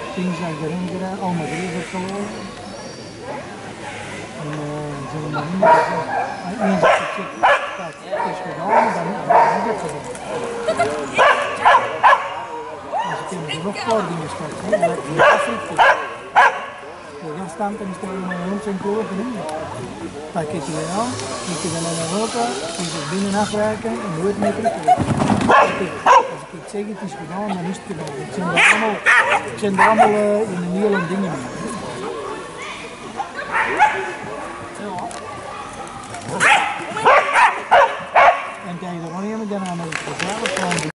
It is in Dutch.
dinsdag erin gedaan, allemaal drie wordt verloren. En ze hebben maar niet gezegd, eens als ik zeg, kijk, het is gedaan, dan is het gedaan. Als ik er nog voor dingen straks, dan heb ik het africhten. De reststand en stellen we rond zijn koren in. Pak ik je weer aan, ik je dan naar Europa, ik het binnen afwerken en nooit meer terug. Als ik zeg het is gedaan, dan is het gedaan. Ik zijn er allemaal in een hele dingen mee. En kijk er nog niet meer aan het